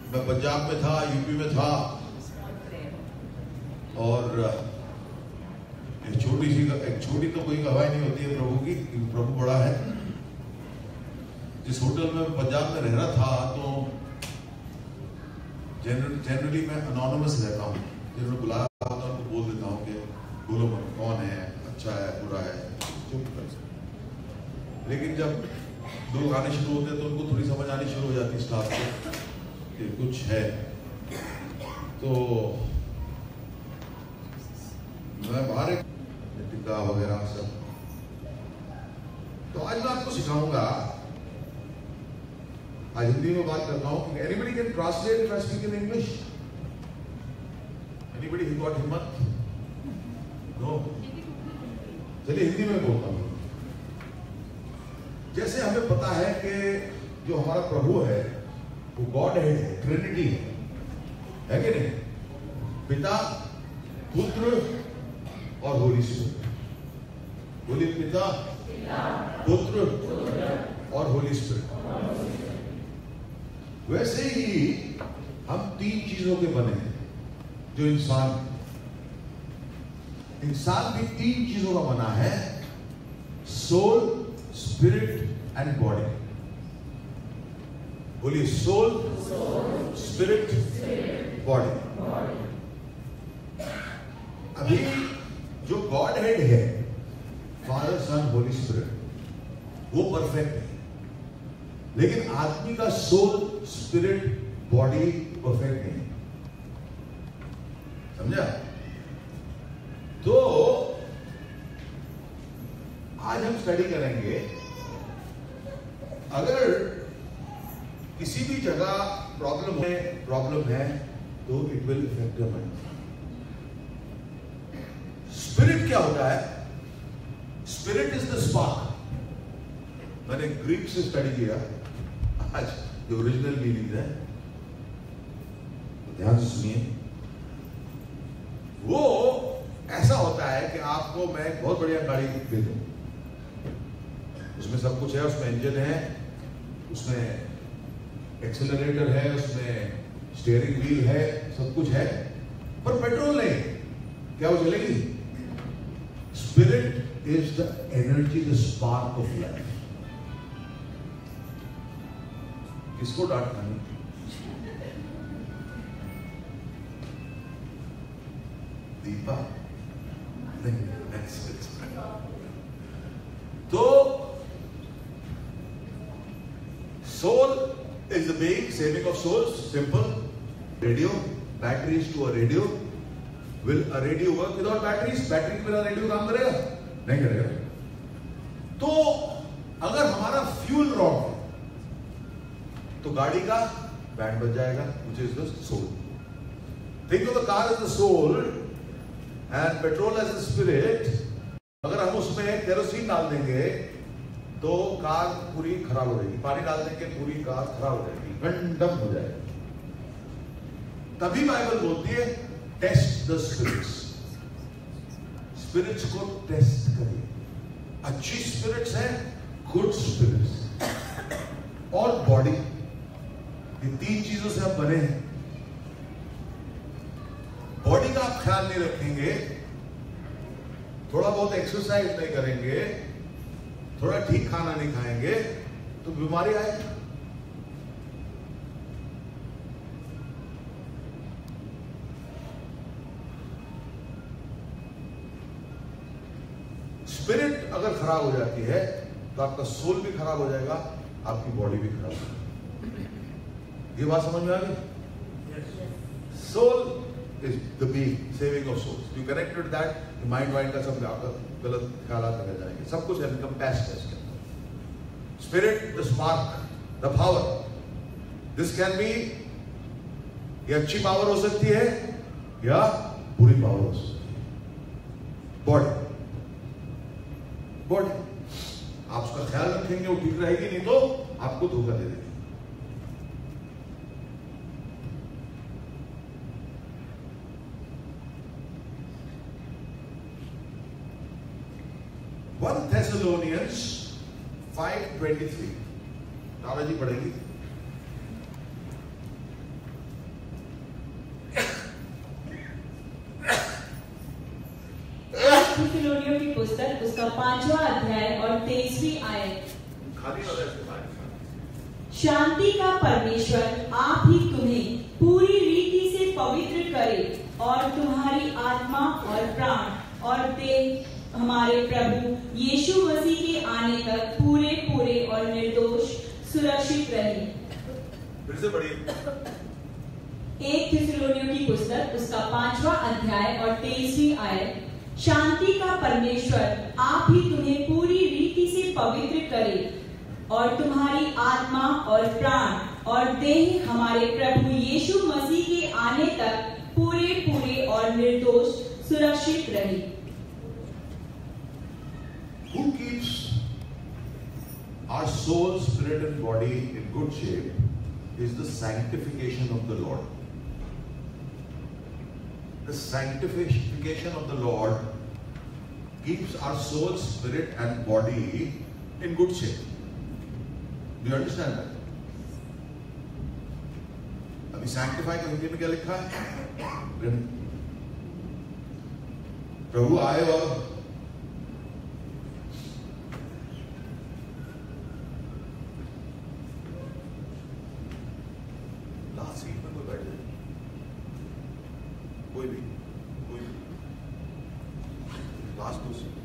मैं पंजाब में था, यूपी में था, और एक छोटी तो कोई गवाही नहीं होती है प्रभु की, प्रभु बड़ा है। जिस होटल में पंजाब में रह रहा था, तो जनरली मैं अनोनिमस रहता हूँ। जिन्होंने बुलाया होता है उनको बोल देता हूँ कि बोलो कौन है, अच्छा है, बुरा है, चुप कर सकते। लेकिन जब लोग आने शुरू होते हैं तो उनको थोड़ी समझ आनी शुरू हो जाती है स्टाफ को कि कुछ है। तो मैं बाहर टिक्का वगैरह सब, तो आज मैं आपको सिखाऊंगा। आज हिंदी में बात करता हूं। Anybody can translate if I speak in English? Anybody who got हिम्मत? नो? चलिए हिंदी में बोलता हूं। जैसे हमें पता है कि जो हमारा प्रभु है वो गॉड है, ट्रिनिटी है कि नहीं? पिता, पुत्र और होली स्पिरिट। बोलिए पिता, पुत्र और होली स्पिरिट। वैसे ही हम तीन चीजों के बने हैं। जो इंसान भी तीन चीजों का बना है: सोल, स्पिरिट एंड बॉडी। बोलिए सोल, स्पिरिट, बॉडी। अभी जो गॉड हेड है, फादर, सन, होली स्पिरिट, वो परफेक्ट है। लेकिन आदमी का सोल, स्पिरिट, बॉडी परफेक्ट नहीं। समझा? तो आज हम स्टडी करेंगे, अगर किसी भी जगह प्रॉब्लम है तो it will effect your mind. Spirit क्या होता है? Spirit is the spark. मैंने ग्रीक से स्टडी किया, आज जो ओरिजिनल मीनिंग है तो ध्यान से सुनिए। वो ऐसा होता है कि आपको मैं एक बहुत बढ़िया गाड़ी दे दूं, उसमें सब कुछ है, उसमें इंजन है, उसमें एक्सेलरेटर है, उसमें स्टीयरिंग व्हील है, सब कुछ है, पर पेट्रोल नहीं। क्या वो चलेगी? Spirit is the energy, the spark of life. किसको डांट खानी? दीपा नहीं। तो soul is the being, saving of souls. Simple. Radio, batteries to a radio. Will a radio work without batteries? Battery के बिना रेडियो काम करेगा? नहीं करेगा। तो अगर हमारा फ्यूल रॉन्ग है तो गाड़ी का बैंड बज जाएगा, which is the soul. Think of the car as the soul and petrol as the spirit. अगर हम उसमें केरोसिन डाल देंगे तो कार पूरी खराब हो जाएगी, पानी डाल देंगे पूरी कार खराब हो जाएगी, गंडम हो जाएगी। तभी बाइबल बोलती है टेस्ट द स्पिरिट्स। स्पिरिट्स को टेस्ट करिए। अच्छी स्पिरिट्स है, गुड स्पिरिट्स और बॉडी, ये तीन चीजों से हम बने हैं। बॉडी का आप ख्याल नहीं रखेंगे, थोड़ा बहुत एक्सरसाइज नहीं करेंगे, थोड़ा ठीक खाना नहीं खाएंगे तो बीमारी आएगी। स्पिरिट अगर खराब हो जाती है तो आपका सोल भी खराब हो जाएगा, आपकी बॉडी भी खराब हो जाएगी। ये बात समझ में आ गई? Soul is the being, saving of souls. You connected that, mind wind का सब गलत ख्यालात लग जाएंगे, सब कुछ एनकम्पास्ड है इसके अंदर। Spirit, the spark, the power. This can be, ये अच्छी पावर हो सकती है या बुरी पावर हो सकती है। बॉडी, बॉडी आप उसका ख्याल रखेंगे वो ठीक रहेगी, नहीं तो आपको धोखा दे देगी। Thessalonians 5:23 दादाजी पढ़ेगी। उसका 5वां अध्याय और 23वीं आयत। शांति का परमेश्वर आप ही तुम्हें पूरी रीति से पवित्र करे और तुम्हारी आत्मा और प्राण और देह हमारे प्रभु यीशु मसीह के आने तक पूरे पूरे और निर्दोष सुरक्षित रहे। फिर से पढ़िए। 1 थिस्सलुनीकियों की पुस्तक उसका 5वां अध्याय और 23वीं आयत। शांति का परमेश्वर आप ही तुम्हें पूरी रीति से पवित्र करे और तुम्हारी आत्मा और प्राण और देह हमारे प्रभु यीशु मसीह के आने तक पूरे पूरे और निर्दोष सुरक्षित रहे। Who keeps our soul, spirit and body in good shape is the sanctification of the Lord. The sanctification of the Lord keeps our soul, spirit and body in good shape. Do you understand that? अभी sanctify का हिंदी में क्या लिखा है? प्रभु आए और last seat में कोई बैठ जाए, कोई भी लास्ट दो सीट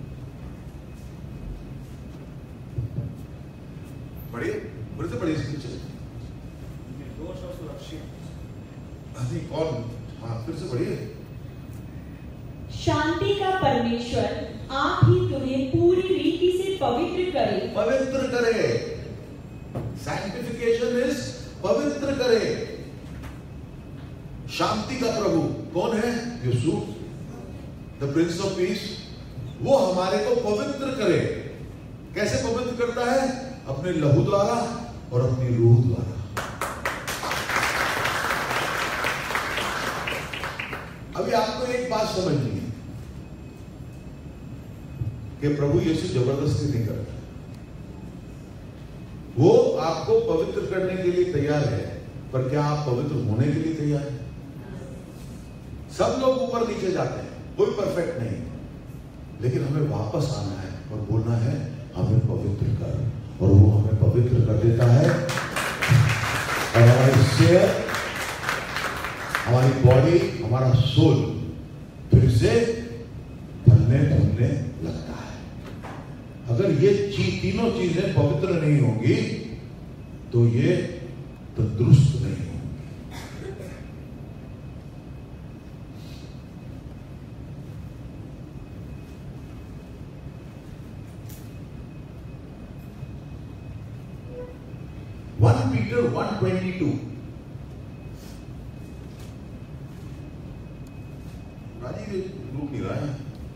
पढ़िए, फिर से पढ़िए इसके पीछे। निर्दोष और सुरक्षित। अभी कौन? हाँ, फिर से पढ़िए। शांति का परमेश्वर आप ही तुम्हें पूरी रीति से पवित्र करे। पवित्र करे। सैंक्टिफिकेशन इज पवित्र करे। शांति का प्रभु कौन है? Yeshu, the prince of peace. वो हमारे को पवित्र करे। कैसे पवित्र करता है? अपने लहू द्वारा और अपनी रूह द्वारा। अभी आपको एक बात समझनी है कि प्रभु यीशु जबरदस्ती नहीं करता। वो आपको पवित्र करने के लिए तैयार है, पर क्या आप पवित्र होने के लिए तैयार हैं? सब लोग ऊपर नीचे जाते हैं, कोई परफेक्ट नहीं, लेकिन हमें वापस आना है और बोलना है हमें पवित्र कर, और वो हमें पवित्र कर देता है। और हमारे हमारी बॉडी, हमारा सोल फिर से फलने फूलने लगता है। अगर ये तीनों चीजें पवित्र नहीं होंगी तो ये तंदुरुस्त नहीं होंगी। Peter 1:22 राजीव ग्रुप नहीं रहा है।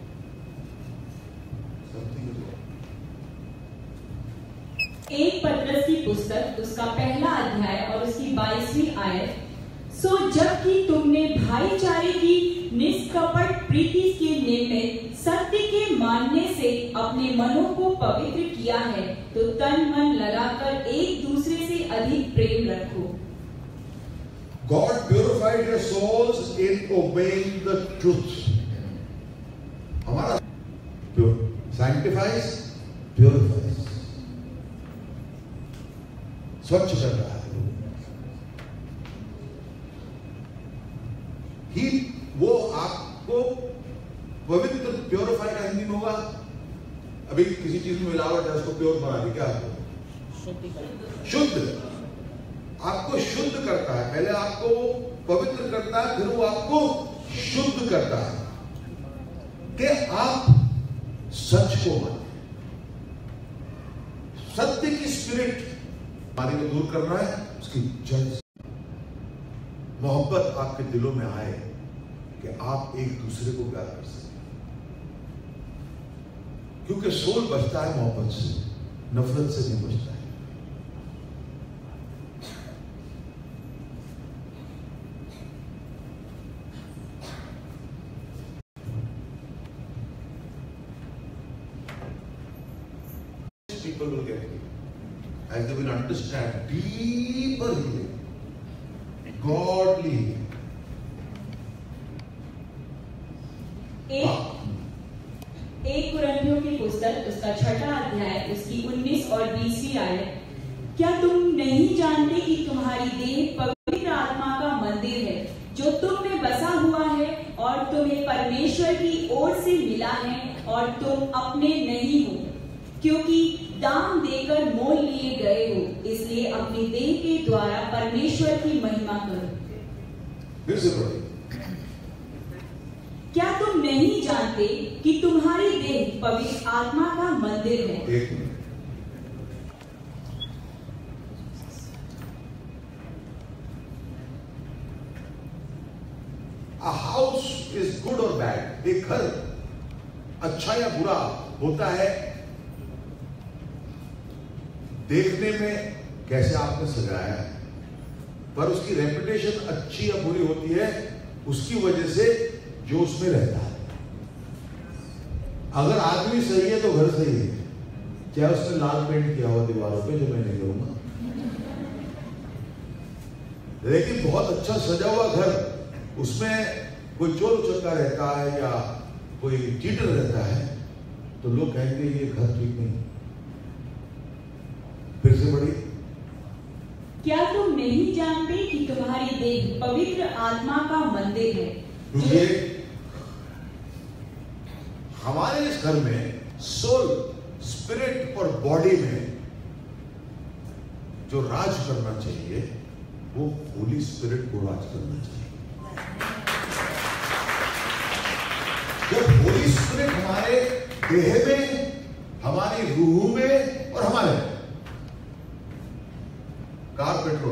एक पत्रस की पुस्तक उसका पहला अध्याय और उसकी 22वीं आयत। सो जबकि तुमने भाईचारे की निष्कपट प्रीति के निमित्त सत्य के मानने से अपने मनों को पवित्र किया है, तो तन मन लगाकर एक दूसरे से अधिक प्रेम रखो। God purified your souls in obeying the truth. हमारा sanctifies, purifies, स्वच्छ कर रहा है। वो आपको पवित्र, प्योरीफाई का हिंदी में होगा। अभी किसी चीज में मिलावट है, उसको प्योर बना दी, क्या शुद्ध। आपको शुद्ध करता है। पहले आपको पवित्र करता है, फिर वो आपको शुद्ध करता है कि आप सच को माने। सत्य की स्पिरिट हमारे को दूर करना है, उसकी जड़ मोहब्बत आपके दिलों में आए कि आप एक दूसरे को प्यार कर सकें, क्योंकि सोल बचता है मोहब्बत से, नफरत से नहीं बचता है। People will get healed as they will understand deeper healing, godly healing. एक कुरिन्थियों की पुस्तक उसका 6वां अध्याय उसकी 19 और 20वीं आयत, क्या तुम नहीं जानते कि तुम्हारी देह पवित्र आत्मा का मंदिर है जो तुम में बसा हुआ है और तुम्हें परमेश्वर की ओर से मिला है और तुम अपने नहीं हो, क्योंकि दाम देकर मोल लिए गए हो, इसलिए अपनी देह के द्वारा परमेश्वर की महिमा करो। फिर से पढ़िए। क्या तुम नहीं जानते कि तुम्हारी देह पवित्र आत्मा का मंदिर है? एक minute, A house is good or bad? एक घर अच्छा या बुरा होता है देखने में कैसे आपने सजाया है, पर उसकी रेपुटेशन अच्छी या बुरी होती है उसकी वजह से जो उसमें रहता है। अगर आदमी सही है तो घर सही है, चाहे उसने लाल पेंट किया हो दीवारों पे, जो मैं नहीं करूंगा, लेकिन बहुत अच्छा सजा हुआ घर, उसमें कोई चोर उचक्का रहता है या कोई चीटर रहता है, तो लोग कहेंगे ये घर ठीक नहीं। फिर से बढ़िए। क्या तुम नहीं जानते कि तुम्हारी देह पवित्र आत्मा का मंदिर है? ये हमारे इस घर में सोल, स्पिरिट और बॉडी में जो राज करना चाहिए वो होली स्पिरिट को राज करना चाहिए। जब होली स्पिरिट हमारे देह में, हमारी रूह में और हमारे कार, पेट्रोल,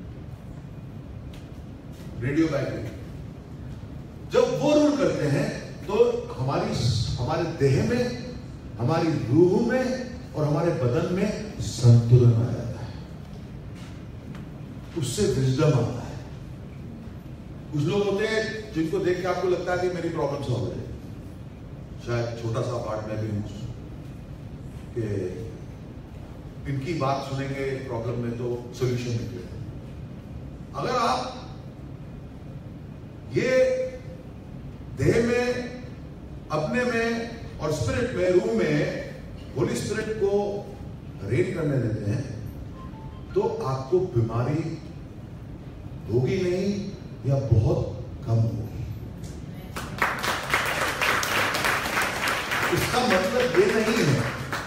रेडियो, बैटरी, जब वो रूल करते हैं तो हमारे देह में, हमारी रूह में और हमारे बदन में संतुलन आ जाता है, उससे विजडम आता है। कुछ लोग होते हैं जिनको देख के आपको लगता है कि मेरी प्रॉब्लम सॉल्व हो जाए, शायद छोटा सा पार्ट में भी हूं कि इनकी बात सुनेंगे प्रॉब्लम में तो सॉल्यूशन निकले। अगर आप ये देह में, अपने में और स्पिरिट में, रूह में होली स्पिरिट को रेन करने देते हैं तो आपको बीमारी होगी नहीं या बहुत कम होगी। इसका मतलब ये नहीं है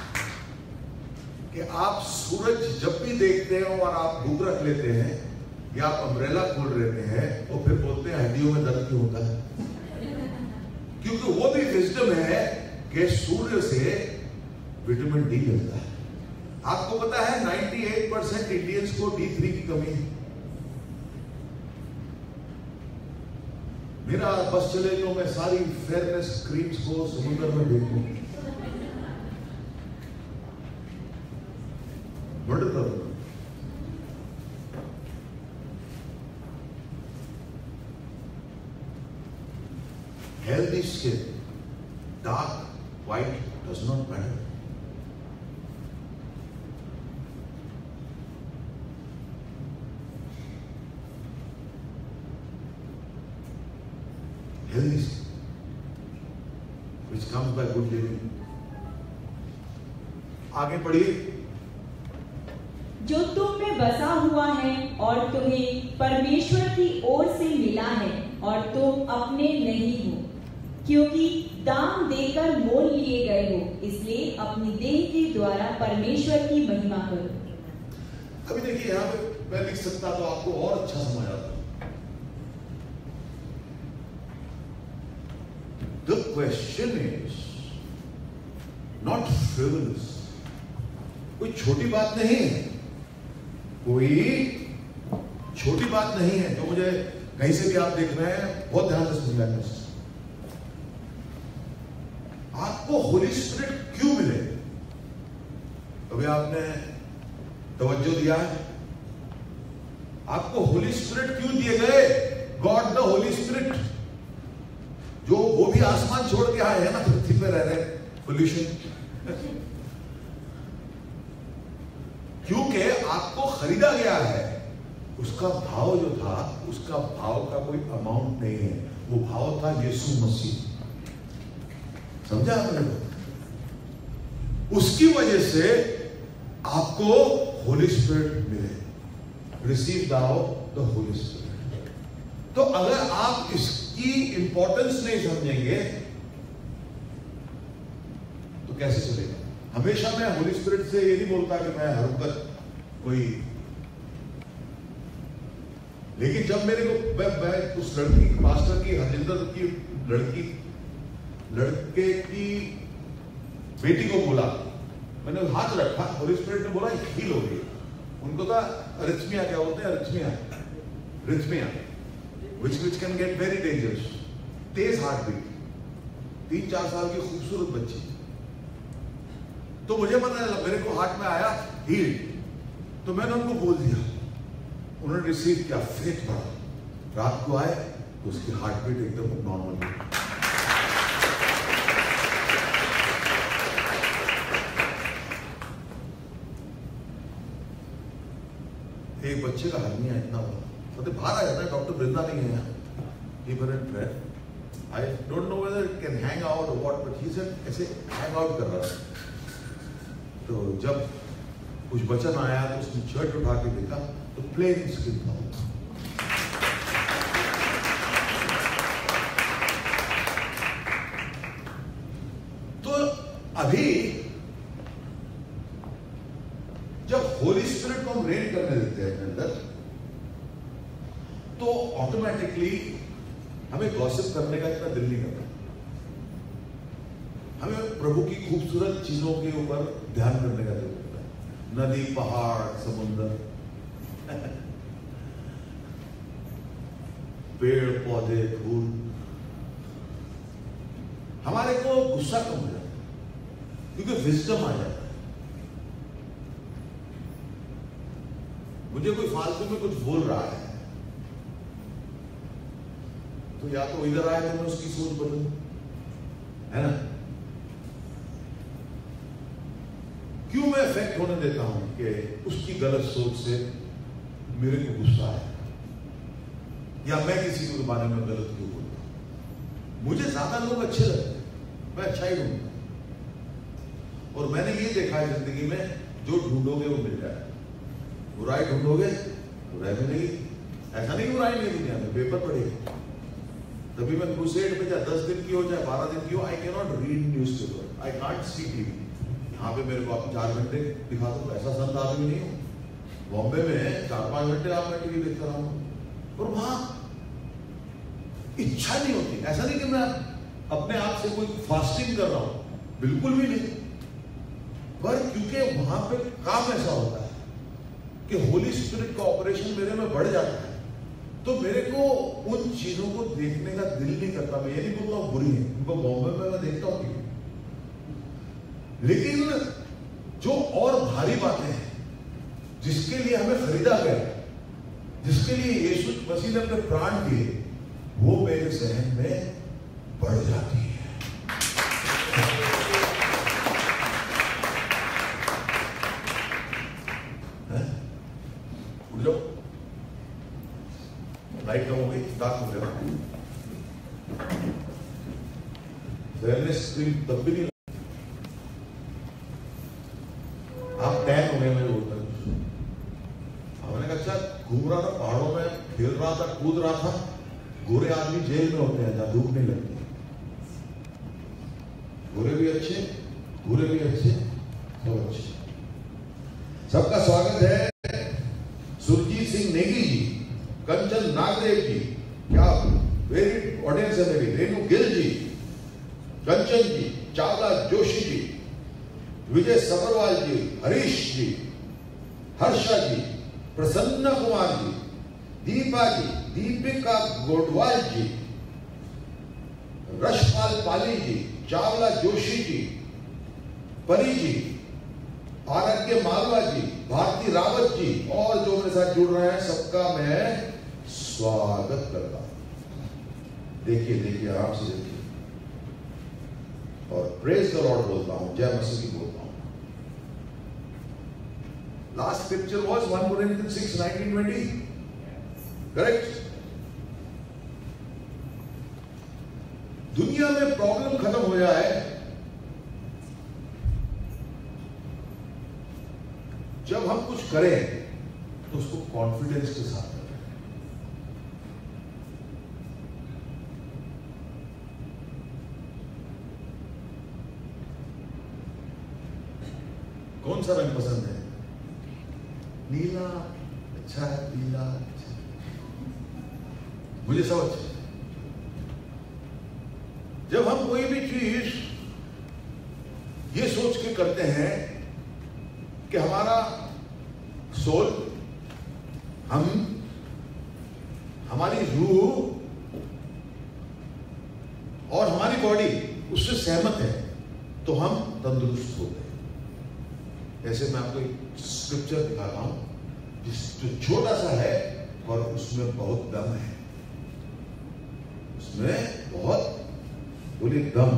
कि आप सूरज जब भी देखते हो और आप भूख रख लेते हैं या आप अम्ब्रेला खोल लेते हैं और फिर बोलते हैं हड्डियों में दर्द क्यों होता है, क्योंकि वो भी विजडम है कि सूर्य से विटामिन डी मिलता है। आपको पता है 98% इंडियंस को D3 की कमी है। मेरा बस चले तो मैं सारी फेयरनेस क्रीम्स को समुद्र में देखूं, मर्डर कर दूं। Healthy skin, dark, white does not matter. Healthy skin, which comes by good living. आगे पढ़िए। जो तुम में बसा हुआ है और तुम्हें परमेश्वर की ओर से मिला है और तुम अपने नहीं हो, क्योंकि दाम देकर मोल लिए गए हो, इसलिए अपनी देह के द्वारा परमेश्वर की महिमा करो। अभी देखिए यहाँ पे मैं लिख सकता तो आपको और अच्छा समझ आता। The question is not frivolous. कोई छोटी बात नहीं है, कोई छोटी बात नहीं है। जो मुझे कहीं से भी आप देख रहे हैं बहुत ध्यान से सुनिएगा। आपको होली स्पिरिट क्यों मिले? कभी आपने तवज्जो दिया है? आपको होली स्पिरिट क्यों दिए गए? गॉड द होली स्पिरिट, जो वो भी आसमान छोड़ के आए हैं ना, पृथ्वी पे रह रहे, पोल्यूशन, क्योंकि आपको खरीदा गया है। उसका भाव जो था, उसका भाव का कोई अमाउंट नहीं है, वो भाव था यीशु मसीह। समझा आपने? उसकी वजह से आपको होली स्पिरिट मिले। Receive now the holy spirit. तो अगर आप इसकी इंपॉर्टेंस नहीं समझेंगे तो कैसे चलेगा? हमेशा मैं होली स्पिरिट से ये नहीं बोलता कि मैं हर वक्त कोई, लेकिन जब मेरे को मैं उस लड़की मास्टर की, हरजिंदर की लड़के की बेटी को बोला, मैंने हाथ रखा, होली स्पिरिट ने बोला हील हो गई। उनको था अरिथमिया, क्या बोलते हैं rhythmia, which can get very dangerous, तेज हार्ट बीट, 3-4 साल की खूबसूरत बच्ची। तो मुझे पता है, मेरे को हार्ट में आया हील, तो मैंने उनको बोल दिया, उन्होंने रिसीव किया, फेथ बढ़ा। रात को आए तो उसकी हार्ट बीट एकदम नॉर्मल हुई। एक बच्चे का हर्निया इतना हुआ, मतलब बाहर आ जाता है, डॉक्टर वृंदा नहीं है यहाँ, I don't know whether it can hang out और व्हाट, बट ही सेड ऐसे हैंग आउट कर रहा था। तो जब कुछ बचन आया तो उसने शर्ट उठा के देखा तो प्लेन स्किन था। तो अभी जब होली स्पिरिट को हम रेन करने देते हैं अपने अंदर, तो ऑटोमेटिकली हमें गॉसिप करने का इतना दिल नहीं करता। हमें प्रभु की खूबसूरत चीजों के ऊपर ध्यान करने का दिल करता है। नदी, पहाड़, समुद्र, पेड़ पौधे, फूल, हमारे को गुस्सा कम हो जाता है क्योंकि विजडम आ जाता है। मुझे कोई फालतू में कुछ बोल रहा है तो या तो इधर आए तो मैं उसकी सोच बदलूं, है ना? क्यों मैं इफेक्ट होने देता हूं कि उसकी गलत सोच से मेरे को गुस्सा है, या मैं किसी के बारे में गलत क्यों बोलता हूं? मुझे ज्यादा लोग अच्छे लगते हैं, मैं अच्छा ही ढूंढता। और मैंने ये देखा है जिंदगी में, जो ढूंढोगे वो मिल जाए। बुराई ढूंढोगे बुराई मिलेगी। ऐसा नहीं बुराई नहीं दुनिया में, पेपर पढ़ेगा। तभी मैं क्रूसेड पे, चाहे 10 दिन की हो चाहे 12 दिन की हो, I can not read newspaper, I can't see TV. यहाँ पे मेरे को आप 4 घंटे दिखा दो, ऐसा संत आदमी नहीं हो। बॉम्बे में 4-5 घंटे आप मैं टीवी देखता रहा हूँ, और वहां इच्छा नहीं होती। ऐसा नहीं कि मैं अपने आप से कोई फास्टिंग कर रहा हूं, बिल्कुल भी नहीं, पर क्योंकि वहां पे काम ऐसा होता है कि होली स्पिरिट का ऑपरेशन मेरे में बढ़ जाता है, तो मेरे को उन चीजों को देखने का दिल नहीं करता। मैं ये नहीं बोलता हूं बुरी है, उनको बॉम्बे में मैं देखता हूं, लेकिन जो और भारी बातें हैं जिसके लिए हमें खरीदा गया, जिसके लिए यीशु मसीह ने अपने प्राण दिए, वो मेरे सहन में बढ़ जाती है। उठ जाओ, लाइट कम हो गई, डार्क हो गया, स्क्रीन तब भी नहीं, आप टैन हो गए। मैं बोलता हूं, हमने कहा अच्छा, घूम रहा था पहाड़ों में, खेल रहा था, कूद रहा था। गोरे आदमी जेल में होते हैं जहां धूप नहीं लगती। गोरे भी अच्छे, भूरे भी अच्छे, सब अच्छे। सबका स्वागत है सुरजीत सिंह नेगी जी, कंचन नागदेव जी, क्या वेरी ऑडियंस है मेरी, रेणु गिल जी, कंचन जी, चावला जोशी जी, विजय सबरवाल जी, हरीश जी, हर्षा जी, प्रसन्ना कुमार जी, दीपा जी, दीपिका गोडवाल जी, रशपाल पाली जी, चावला जोशी जी, परी जी, आरोग्य मालवा जी, भारती रावत जी, और जो मेरे साथ जुड़ रहे हैं सबका मैं स्वागत करता हूं। देखिए देखिए, आराम से देखिए, और प्रेज द लॉर्ड बोलता हूं, जय मसीह बोलता हूं। Last scripture was 1 Corinthians 6:19-20, correct? दुनिया में प्रॉब्लम खत्म हो जाए जब हम कुछ करें तो उसको कॉन्फिडेंस के साथ करें। कौन सा रंग पसंद है? नीला अच्छा है, पीला अच्छा है। मुझे सब अच्छा है। जब हम कोई भी चीज ये सोच के करते हैं कि हमारा सोल, हमारी रूह और हमारी बॉडी उससे सहमत है, तो हम तंदुरुस्त होते हैं। ऐसे मैं आपको एक स्क्रिप्चर दिखाता हूं जो छोटा सा है और उसमें बहुत दम है। उसमें बहुत, बोलिए दम,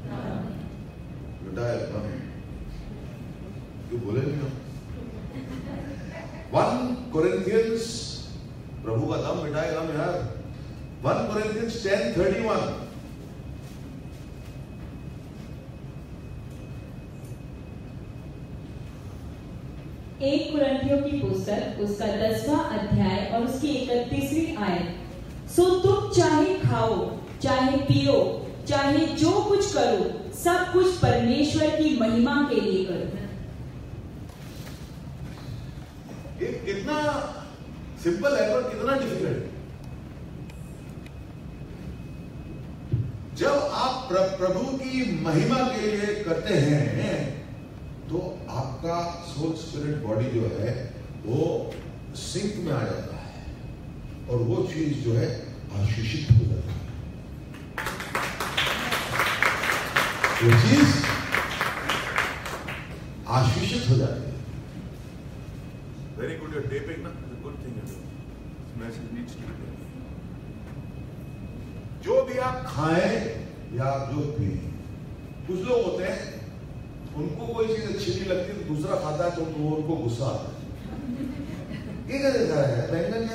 बेटा दम क्यों बोले नहीं हम? 1 Corinthians, प्रभु का दम मिटाएगा हम यार। 1 Corinthians 10:31। एक कुरिन्थियों की पुस्तक उसका 10वां अध्याय और उसकी 31वीं आयत। सो तुम चाहे खाओ, चाहे पियो, चाहे जो कुछ करो, सब कुछ परमेश्वर की महिमा के लिए करो। ये कितना सिंपल है पर कितना डिफिकल्ट है। जब आप प्रभु की महिमा के लिए करते हैं तो आपका सोल स्पिरिट बॉडी जो है वो सिंक में आ जाता है और वो चीज जो है आशीषित हो जाती है। वो चीज आशीषित हो जाती है। वेरी गुड, योर टेपिंग ना, गुड थिंग है। Message needs to be there. जो भी आप खाएं या आप जो पिए, कुछ लोग होते हैं उनको कोई चीज अच्छी नहीं लगती तो दूसरा खाता है तो उनको गुस्सा आता है। ये क्या देता है? बैंगन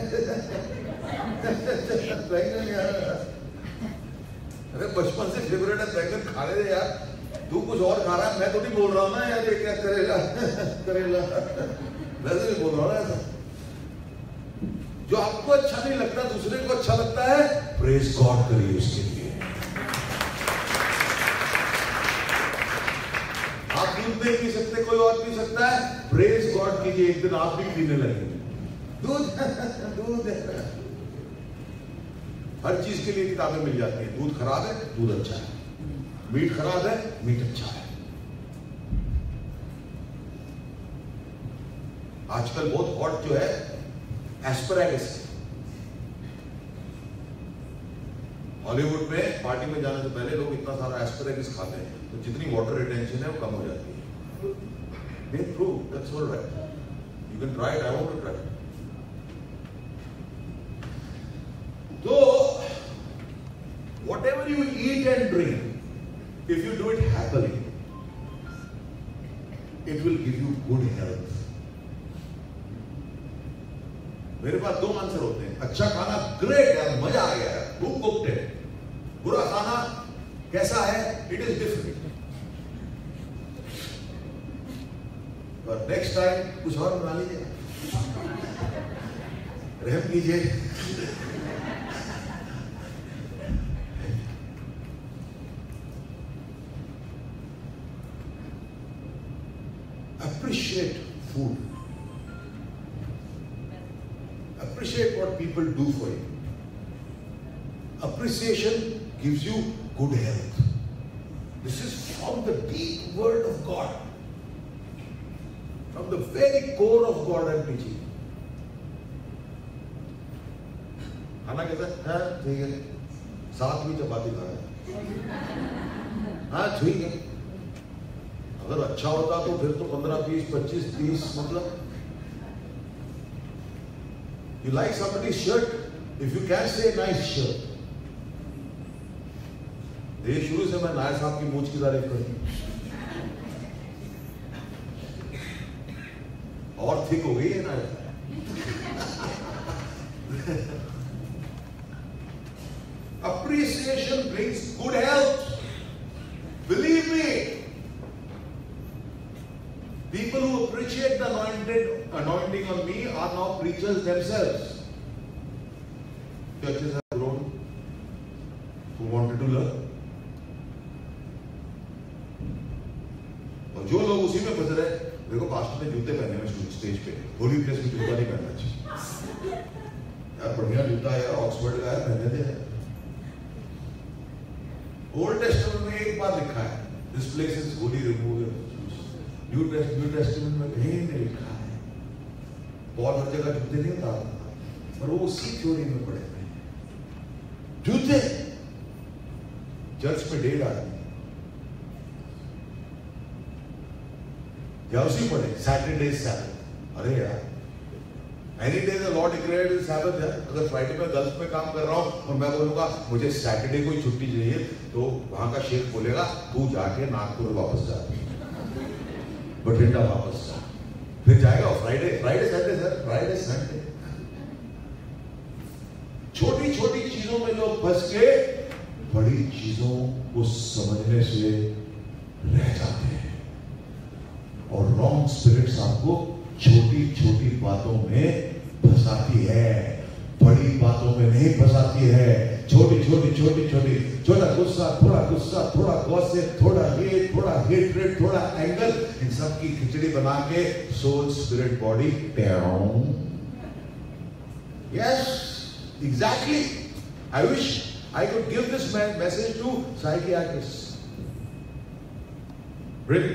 अरे बचपन से फेवरेट है बैंगन, खा ले यार। तू कुछ और खा रहा है, मैं तो नहीं बोल रहा हूं ना यार ये क्या करेला करेला, वैसे नहीं बोल रहा हूं ऐसा। जो आपको अच्छा नहीं लगता दूसरे को अच्छा लगता है, प्रेज गॉड करिए उसके लिए। आप दूध नहीं पी सकते, कोई और पी सकता है, प्रेज गॉड कीजिए, एक दिन आप भी पीने लगेंगे। दूध हर चीज के लिए किताबें मिल जाती हैं। दूध खराब है, दूध अच्छा है। मीट खराब है, मीट अच्छा है। आजकल बहुत हॉट जो है एस्पैरागस है। हॉलीवुड में पार्टी में जाने से पहले लोग इतना सारा एस्पैरागस खाते हैं तो जितनी वाटर रिटेंशन है वो कम हो जाती है। Prove that's all right, you can try it, I want to try. तो whatever you eat and drink, if you do it happily, it will give you good health. मेरे पास 2 आंसर होते हैं। अच्छा खाना ग्रेट है, मजा आ गया है, खूब कुक्ड है। बुरा खाना कैसा है? It is different. और नेक्स्ट टाइम कुछ और बना लीजिए, रहम कीजिए। Appreciate food. Appreciate what people do for you. Appreciation gives you good health. This is from the deep word of God. From the very core of God I'm teaching. खाना कैसा है? ठीक है, 7 भी चपाती खा रहे हैं। हाँ ठीक है। अगर अच्छा होता तो फिर तो 15, 20, 25, 30 मतलब। You like somebody's shirt? If you can say nice shirt. ये शुरू से मैं नायर साहब की मूंछ की तारीफ करती और थिक हो गई है Nair. Appreciation brings good health. Believe me. People who appreciate the anointing on me are now preachers themselves. Churches have grown who wanted to learn. और जो लोग उसी में फंस रहे, देखो पास्टर ने जूते पहने में स्टेज पे, होली प्लेस में जूता नहीं पहनना चाहिए। यार बढ़िया जूता है, ऑक्सफोर्ड का है, पहने थे। ओल्ड टेस्टामेंट में एक बार लिखा है, this place is holy, remove new testament में कहीं नहीं लिखा है। पॉल हर जगह जूते नहीं उतारता, पर वो उसी थ्योरी में पड़े हुए हैं। जूते चर्च में डेढ़ आदमी या उसी पड़े, सैटरडे सैबथ। अरे यार, any day the lord declared is Sabbath है। अगर फ्राइडे में गल्फ में काम कर रहा हूं और मैं बोलूंगा मुझे सैटरडे को ही छुट्टी चाहिए, तो वहां का शेख बोलेगा तू जाके नागपुर वापस जा, बठिंडा वापस जा, फिर जाएगा Friday Sunday sir, Friday Sunday. छोटी छोटी चीजों में लोग फंस के बड़ी चीजों को समझने से रह जाते हैं, और रॉन्ग स्पिरिट्स आपको छोटी छोटी बातों में फंसाती है, बड़ी बातों में नहीं फंसाती है। छोटी छोटी छोटी छोटी, छोटा गुस्सा, थोड़ा गॉसिप, थोड़ा हेट, थोड़ा हेट्रेड, थोड़ा एंगर, इन सब की खिचड़ी बना के soul spirit body down. Yes, exactly. I wish I could give this message to psychiatrists. Really?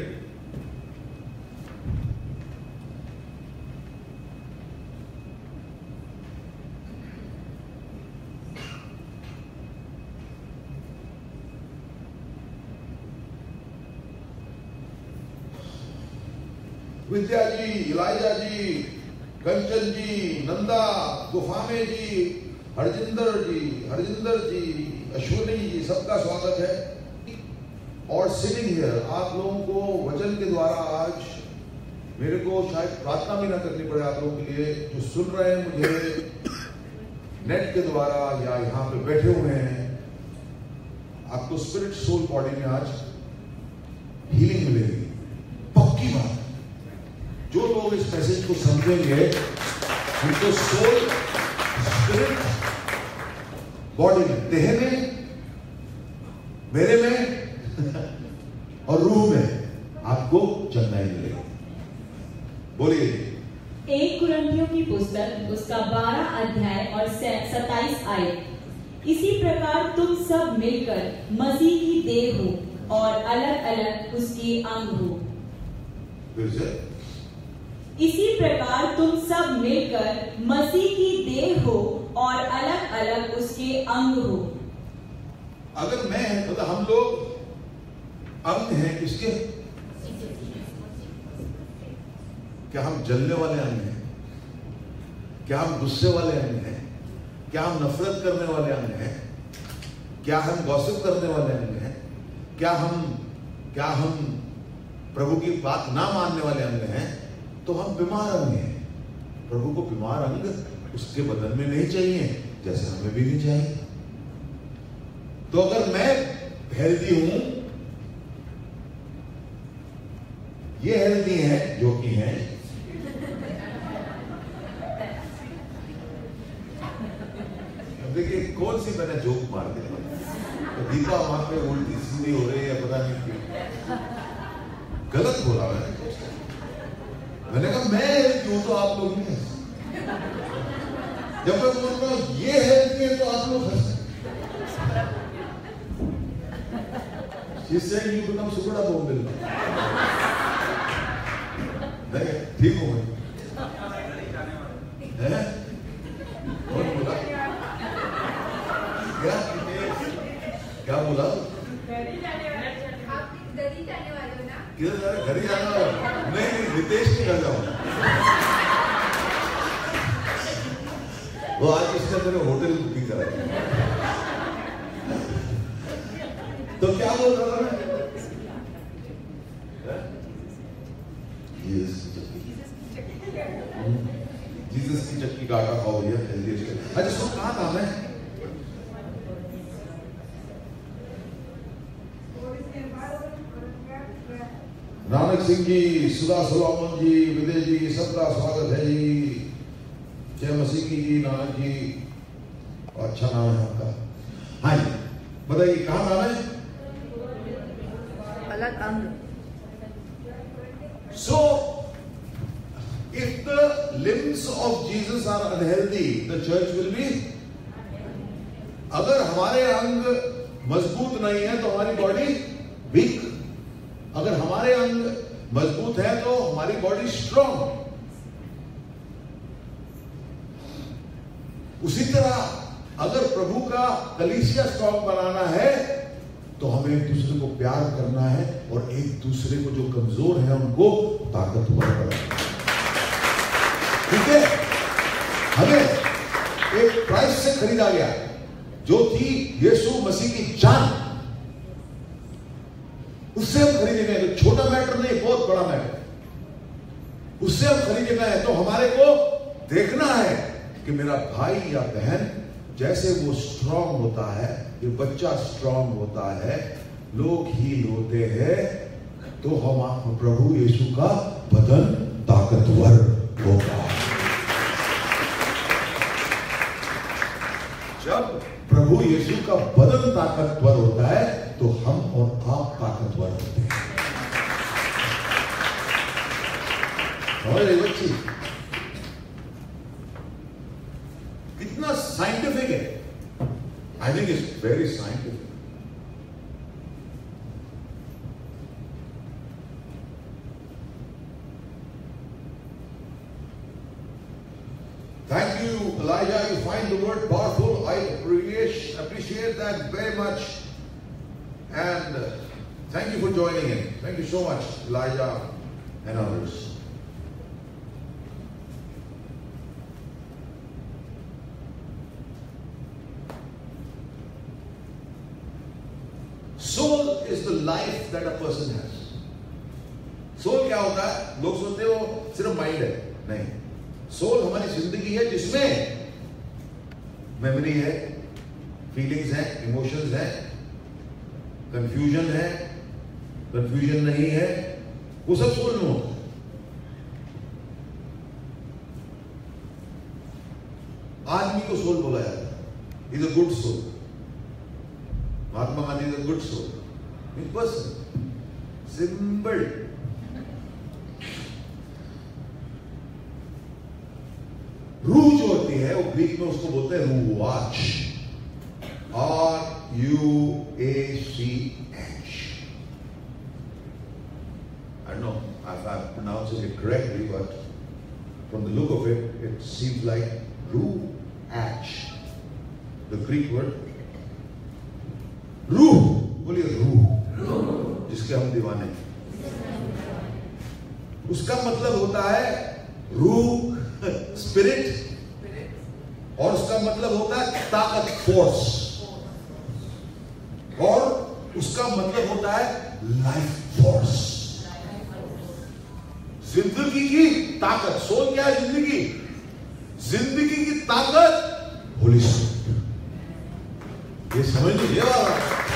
Vidya ji, Eliza ji, Kanchan ji, Nanda, गुफामे जी, हरजिंदर जी, अश्विनी जी, सबका स्वागत है। और सिटिंग हियर, आप लोगों को वचन के द्वारा आज मेरे को शायद प्रार्थना भी ना करनी पड़े आप लोगों के लिए, जो सुन रहे हैं मुझे नेट के द्वारा या यहाँ पे बैठे हुए हैं, आपको स्पिरिट सोल बॉडी में आज हीलिंग मिलेगी, पक्की बात। जो लोग इस मैसेज को समझेंगे उनको सोल स्पिरिट बॉडी में, देह में, मेरे में और रूह में आपको चंगाई मिलेगी। बोलिए। 1 कुरिन्थियों की पुस्तक उसका 12 अध्याय और 27 आयत। इसी प्रकार तुम सब मिलकर मसीह की देह हो और अलग अलग उसके अंग हो। फिर से। इसी प्रकार तुम सब मिलकर मसीह की देह हो और अलग अलग उसके अंग हो। अगर मैं, मतलब हम लोग अंग हैं किसके? क्या हम जलने वाले अंग हैं? क्या हम गुस्से वाले अंग हैं? क्या हम नफरत करने वाले अंग हैं? क्या हम गॉसिप करने वाले अंग हैं? क्या हम प्रभु की बात ना मानने वाले अंग हैं? तो हम बीमार अंग हैं। प्रभु को बीमार अंग उसके बदन में नहीं चाहिए, जैसे हमें भी नहीं चाहिए। तो अगर मैं हेल्दी हूं, ये हेल्दी है जो कि है, देखिए कौन सी मैंने जोक मार दी, तो दीपा वहां पे उल्टी सीधी हो रही है, पता नहीं क्यों। गलत बोला मैंने कहा मैं हेल्दी हूं तो आप लोग नहीं हैं। जब मैं बोल रहा हूं ये हेल्दी है तो आप लोग हंस। इससे यू बिकम सुगड़ा बोल नहीं, ठीक हूं मैं। कौन बोला? क्या बोला? किधर जा रहे? घर ही जाना होगा? नहीं, रितेश के घर जाऊंगा। वो आज उसने मेरे होटल बुकिंग कराई। तो क्या बोल रहा था मैं? जीसस की चक्की का आटा खाओ भैया, हेल्दी। अच्छा सुन, कहाँ था मैं? नानक सिंह जी, सुधा सोलोमन जी, विजय जी, सबका स्वागत है जी। जय मसीह की जी। नानक जी, अच्छा नाम है आपका। हाँ जी, बताइए कहाँ नाम है? अलग अंग। So, if the limbs of Jesus are unhealthy, the church will be. अगर हमारे अंग मजबूत नहीं है तो हमारी बॉडी वीक। अगर हमारे अंग मजबूत है तो हमारी बॉडी स्ट्रांग। उसी तरह अगर प्रभु का कलीसिया स्ट्रांग बनाना है तो हमें एक दूसरे को प्यार करना है और एक दूसरे को जो कमजोर है उनको ताकतवर बनाना है। ठीक है? हमें एक प्राइस से खरीदा गया जो थी यीशु मसीह की जान। उससे हम खरीदे गए। तो छोटा मैटर नहीं, बहुत बड़ा मैटर। उससे हम खरीदे गए तो हमारे को देखना है कि मेरा भाई या बहन जैसे वो स्ट्रांग होता है, ये बच्चा स्ट्रांग होता है, लोग हील होते हैं, तो हम प्रभु यीशु का बदन ताकतवर होगा। जब प्रभु यीशु का बदन ताकतवर होता है तो हम और आप ताकतवर होते हैं। समझ रही बच्ची? कितना साइंटिफिक है। I think it's very scientific. Thank you, Elijah. You find the word powerful. I appreciate that very much. And thank you for joining in. Thank you so much, Elijah and others. Soul is the life that a person has. Soul क्या होता है? लोग सोचते हैं वो सिर्फ mind है। नहीं, सोल हमारी जिंदगी है जिसमें मेमोरी है, फीलिंग्स है, इमोशंस है, कंफ्यूजन है, कंफ्यूजन नहीं है, वो सब सोल में होता है। आदमी को सोल बोला जाता है। Is a good soul. Mahatma Gandhi is a good soul. In person simple. रूह जो होती है वो ग्रीक में उसको बोलते हैं रूवाच। RUACH। I don't know if I'm pronouncing it correctly, but from the look of it, it seems like ruach. The Greek word रूह। बोलिए रूह, जिसके हम दीवाने। उसका मतलब होता है रूह, स्पिरिट, और उसका मतलब होता है ताकत, फोर्स, और उसका मतलब होता है लाइफ फोर्स, जिंदगी की ताकत। सोल क्या है? जिंदगी। जिंदगी की ताकत होली स्पिरिट। ये समझ लीजिए वाला।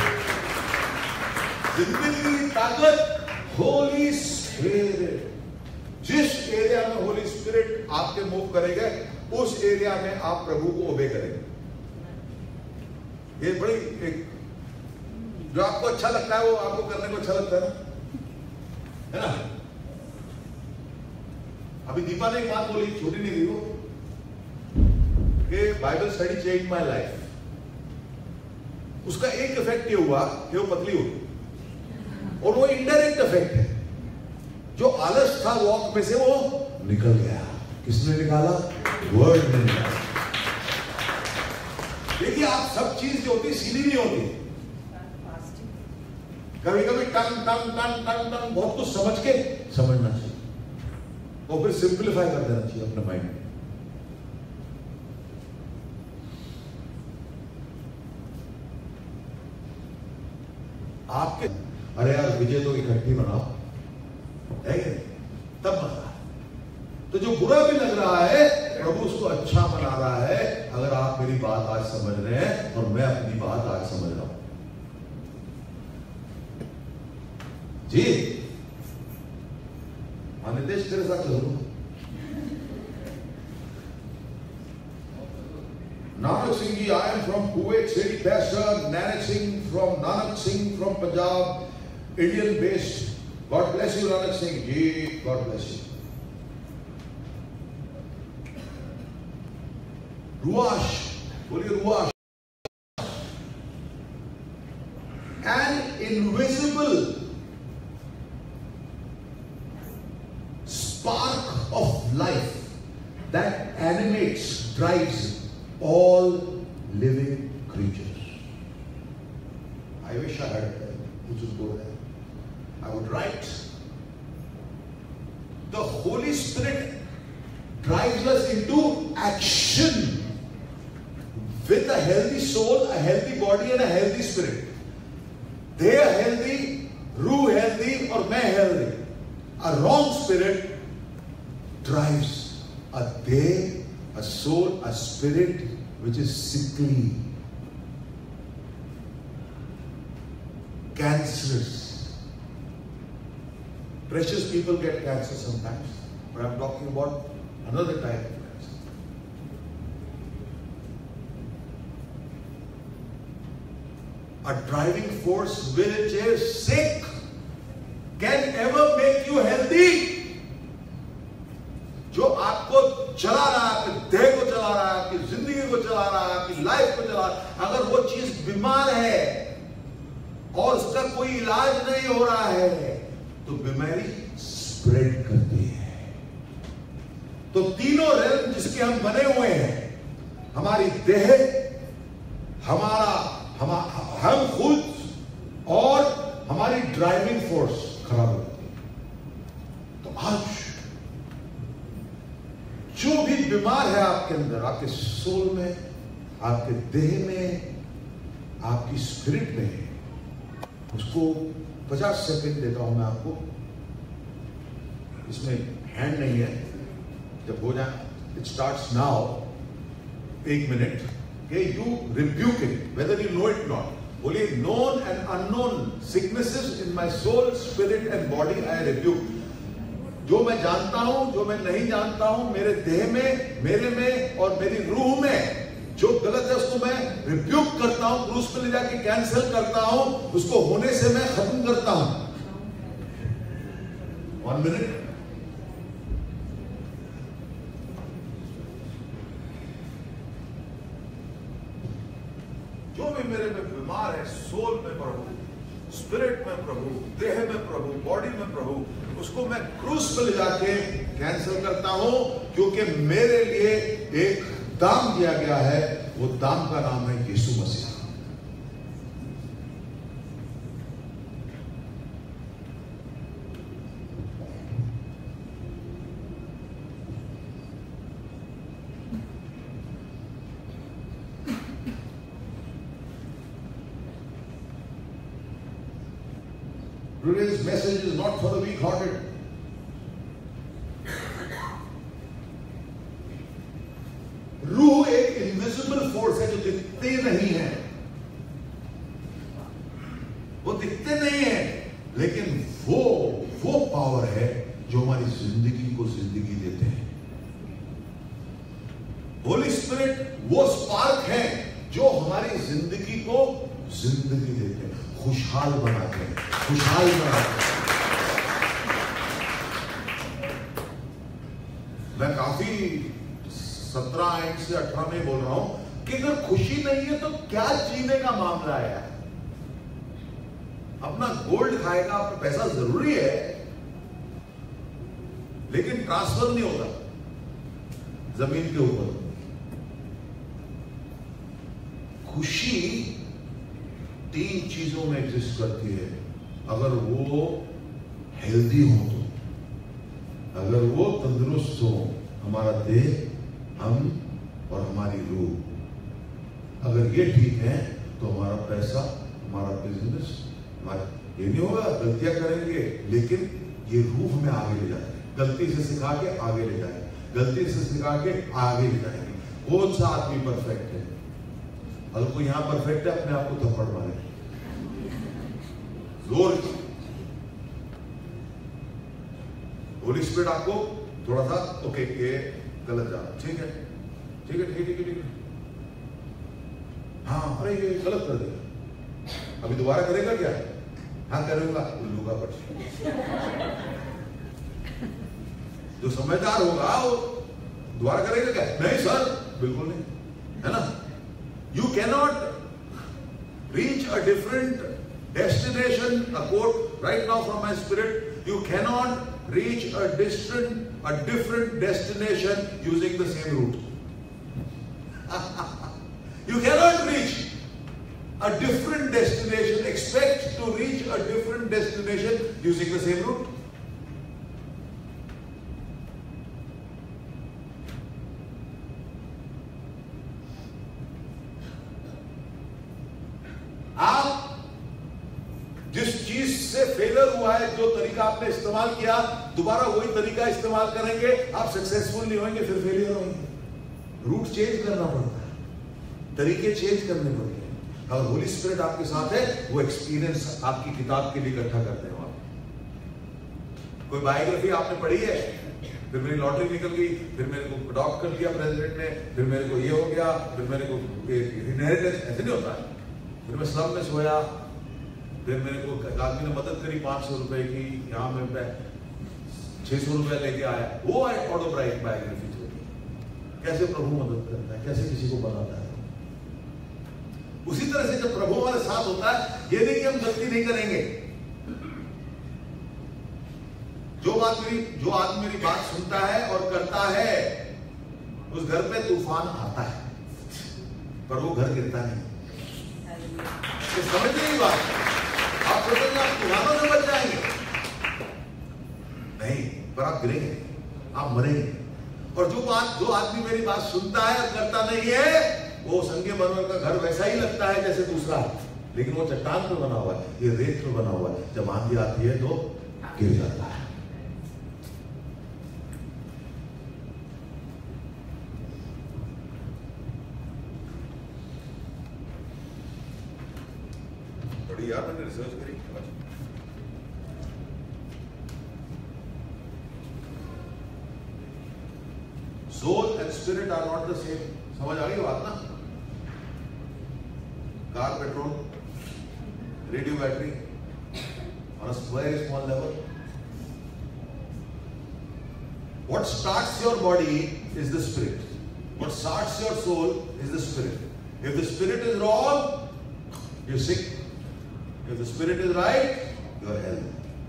जिंदगी की ताकत होली स्पिरिट। जिस एरिया में होली स्पिरिट आपके मूव करेगा उस एरिया में आप प्रभु को ओबे करेंगे। ये बड़ी एक जो आपको अच्छा लगता है वो आपको करने को अच्छा लगता है ना? अभी दीपा ने एक बात बोली, छोटी नहीं थी वो, कि Bible study change my life. उसका एक इफेक्ट ये हुआ कि वो पतली हो गई, और वो इनडायरेक्ट इफेक्ट है। जो आलस था वॉक में से वो निकल गया। किसने निकाला? वर्ड ने निकाला। देखिए, आप सब चीज जो होती सीधी नहीं होती। कभी कभी टंग टंग टंग टंग टंग बहुत कुछ समझ के समझना चाहिए, और फिर सिंप्लीफाई कर देना चाहिए अपने माइंड में। आपके अरे यार विजय तो इकट्ठी बनाओ है, तब मजा। तो जो बुरा भी लग रहा है प्रभु उसको अच्छा बना रहा है, अगर आप मेरी बात आज समझ रहे हैं और मैं अपनी बात आज समझ रहा हूं जी। नितेश तेरे साथ चलूंगा। Nanak Singh ji, I am from Kuwait City, Pastor Nanak Singh from Punjab, Indian based. God bless you, Nanak Singh ji. God bless you. Ruash, boliye Ruash. An invisible spark of life that animates, drives all living creatures. I wish I had which would go there. I would write. The Holy Spirit drives us into action with a healthy soul, a healthy body and a healthy spirit. They are healthy, Ruh healthy or मैं healthy. A wrong spirit drives a day, a soul, a spirit which is sickly, cancerous. Precious people get cancer sometimes, but I'm talking about another type of cancer. A driving force which is sick can ever make you healthy. जो आपको चला रहा है, आपके देह को चला रहा है, आपकी जिंदगी को चला रहा है, आपकी लाइफ को चला रहा है, अगर वो चीज बीमार है और उसका कोई इलाज नहीं हो रहा है तो बीमारी स्प्रेड करती है। तो तीनों रेल्म जिसके हम बने हुए हैं, हमारी देह, हम खुद और हमारी ड्राइविंग फोर्स खराब हो जाती है। तो आज जो भी बीमार है आपके अंदर, आपके सोल में, आपके देह में, आपकी स्पिरिट में, उसको 50 सेकंड देता हूं मैं आपको। इसमें हैंड नहीं है, जब हो जाए, इट स्टार्ट्स नाउ, 1 मिनट के you rebuke it whether you know it not. बोलिए, known and unknown sicknesses in my soul, spirit and body I rebuke. जो मैं जानता हूं, जो मैं नहीं जानता हूं, मेरे देह में, मेरे में और मेरी रूह में जो गलत है उसको मैं रिब्यूक करता हूं, क्रूस पे ले जाके कैंसिल करता हूं, उसको होने से मैं खत्म करता हूं। 1 मिनट। जो भी मेरे में बीमार है, सोल में प्रभु, स्पिरिट में प्रभु, देह में प्रभु, बॉडी में प्रभु, उसको मैं क्रूस पे ले जाके कैंसिल करता हूं, क्योंकि मेरे लिए एक दाम दिया गया है। वो दाम का नाम है यीशु मसीह। Today's message is not for the weak-hearted. रूह एक इनविजिबल फोर्स है जो दिखते नहीं है, वो दिखते नहीं है, लेकिन वो पावर है जो हमारी जिंदगी को जिंदगी देते हैं। होली स्पिरिट वो स्पार्क है जो हमारी जिंदगी को जिंदगी देते हैं, खुशहाल बनाते हैं, खुशहाल बनाते हैं। मैं काफी 17 एंड से 18 में बोल रहा हूं कि अगर खुशी नहीं है तो क्या जीने का मामला है। अपना गोल्ड खाएगा, अपना पैसा जरूरी है, लेकिन ट्रांसफर नहीं होता जमीन के ऊपर। खुशी 3 चीजों में एग्जिस्ट करती है, अगर वो हेल्दी हो तो, अगर वो तंदुरुस्त हो, हमारा देह, हम और हमारी रूह, अगर ये ठीक है तो हमारा पैसा, हमारा बिजनेस, ये नहीं होगा, गलतियां करेंगे लेकिन ये रूह में आगे ले जाएंगे, गलती से सिखा के आगे ले जाएंगे, गलती से सिखा के आगे ले जाएंगे। कौन सा आदमी परफेक्ट है? अगर कोई यहां परफेक्ट है, अपने आप को थप्पड़ मारे जोर। होली स्पिरिट आपको थोड़ा सा ओके ये गलत जा रहा, ठीक है ठीक है ठीक है ठीक है, हाँ अरे ये गलत कर देगा, अभी दोबारा करेगा क्या? हाँ करूंगा, उल्लू का पक्ष। जो समझदार होगा वो दोबारा करेगा क्या? नहीं सर, बिल्कुल नहीं, है ना? You cannot reach a different destination, a quote right now from my spirit, you cannot reach a different destination using the same route. You cannot reach a different destination, expect to reach a different destination using the same route. आप जिस चीज से failure हुआ है, जो तरीका आपने इस्तेमाल किया, दोबारा वही तरीका इस्तेमाल करेंगे, आप सक्सेसफुल नहीं होंगे, फिर फेलियर होंगे। रूट चेंज करना पड़ता है, तरीके चेंज करने पड़ते हैं। अगर होली स्पिरिट आपके साथ है, वो एक्सपीरियंस आपकी किताब के लिए इकट्ठा करते हैं। कोई बायोग्राफी आपने पढ़ी है, फिर मेरी लॉटरी निकल गई, फिर मेरे को अडॉप्ट कर दिया प्रेसिडेंट ने, फिर मेरे को ये हो गया, फिर मेरे को इनहेरिटेंस, ऐसे नहीं होता है। फिर मैं स्लम में सोया, फिर मेरे को आदमी ने मदद करी 500 रुपए की, यहाँ मैं 600 रुपया लेके आया, वो ऑटोबायोग्राफी थी। कैसे प्रभु मदद करता है, कैसे किसी को बनाता है। उसी तरह से जब प्रभु हमारे साथ होता है, ये नहीं कि हम गलती नहीं करेंगे। जो आदमी मेरी बात सुनता है और करता है, उस घर पे तूफान आता है, पर वो घर गिरता नहीं। समझ नहीं बात? आप सोचेंगे आप तूफानों से बच जाएंगे, नहीं, पर आप गिरेंगे, आप मरेंगे। और जो आदमी मेरी बात सुनता है और करता नहीं है, वो संगे मरवर का घर वैसा ही लगता है जैसे दूसरा, लेकिन वो चट्टान पे बना हुआ है, ये रेत पे बना हुआ है। जब आंधी आती है तो गिर जाता है। बड़ी यार मैंने रिसर्च करी। Soul and spirit are not the same. समझ आ गई बात ना? Car petrol, radio battery on a very small level. What starts your body is the spirit. What starts your soul is the spirit. If the spirit is wrong, you're sick. If the spirit is right, you're healthy.